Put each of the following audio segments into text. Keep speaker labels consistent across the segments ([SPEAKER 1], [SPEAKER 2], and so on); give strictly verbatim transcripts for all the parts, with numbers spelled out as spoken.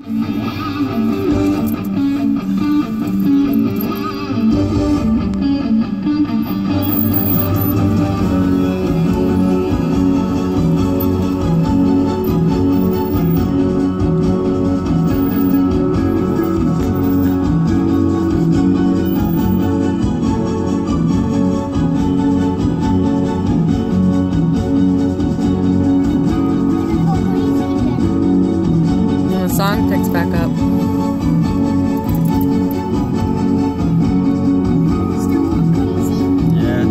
[SPEAKER 1] Song picks back up.
[SPEAKER 2] Yeah.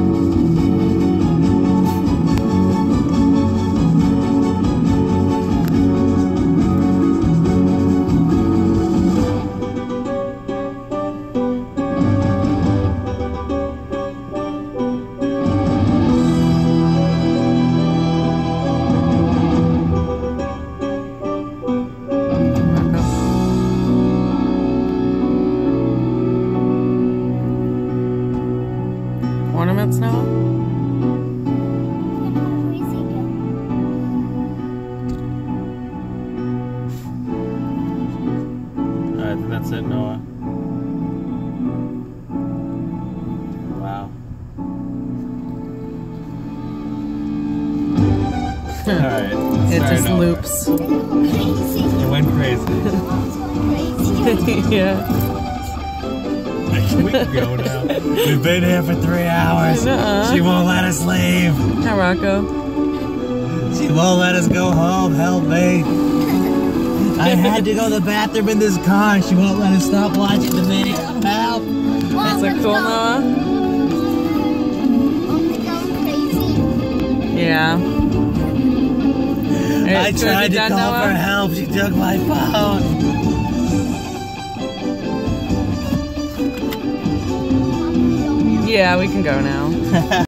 [SPEAKER 1] Ornaments now?
[SPEAKER 2] Alright, I think that's it, Noah. Wow. Alright.
[SPEAKER 1] It just
[SPEAKER 2] over.
[SPEAKER 1] loops.
[SPEAKER 2] It went crazy.
[SPEAKER 1] Yeah.
[SPEAKER 2] We can go now. We've been here for three hours.
[SPEAKER 1] Uh-uh.
[SPEAKER 2] She won't let us leave.
[SPEAKER 1] Hi, Rocco.
[SPEAKER 2] She won't let us go home. Help me. I had to go to the bathroom in this car. She won't let us stop watching the video. Help.
[SPEAKER 1] Is it cool, Noah? Yeah.
[SPEAKER 2] I tried to call
[SPEAKER 1] Noah?
[SPEAKER 2] for help. She took my phone.
[SPEAKER 1] Yeah, we can go now.